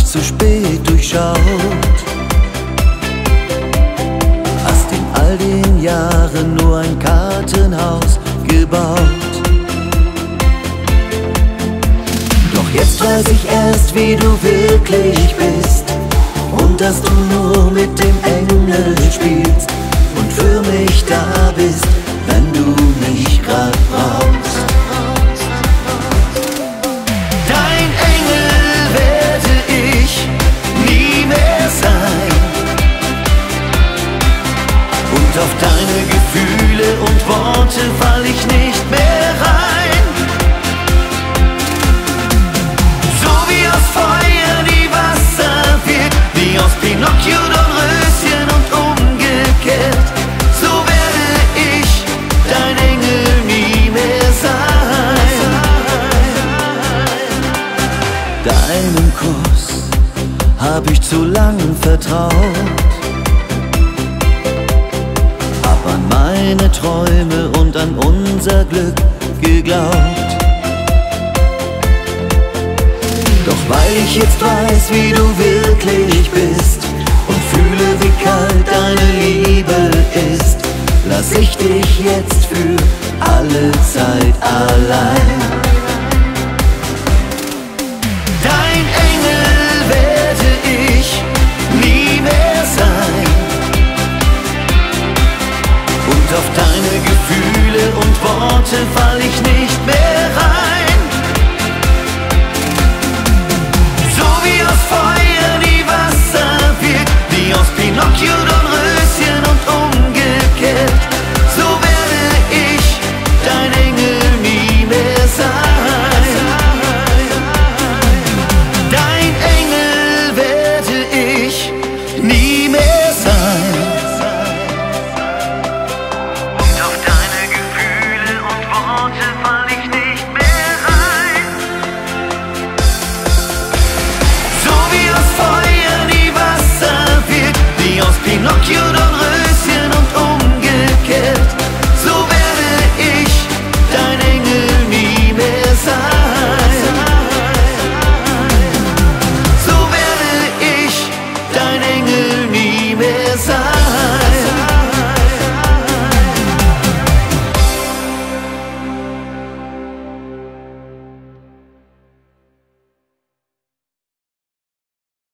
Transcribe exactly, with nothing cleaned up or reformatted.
zu spät durchschaut. Hast in all den Jahren nur ein Kartenhaus gebaut. Doch jetzt weiß ich erst, wie du wirklich bist und dass du nur mit dem Engel spielst und für mich da bist, wenn du mich grad brauchst. Dein Engel werde ich nie mehr sein und auf deine Gefühle und Worte fall ich nicht mehr rein. So wie aus Feuer die Wasser wird, wie aus Pinocchio Dornröschen und umgekehrt, so werde ich dein Engel nie mehr sein. Deinem Kuss hab ich zu lang vertraut, hab an meine Träume und an unser Glück geglaubt. Doch weil ich jetzt weiß, wie du wirklich bist und fühle, wie kalt deine Liebe ist, lass ich dich jetzt für alle Zeit allein.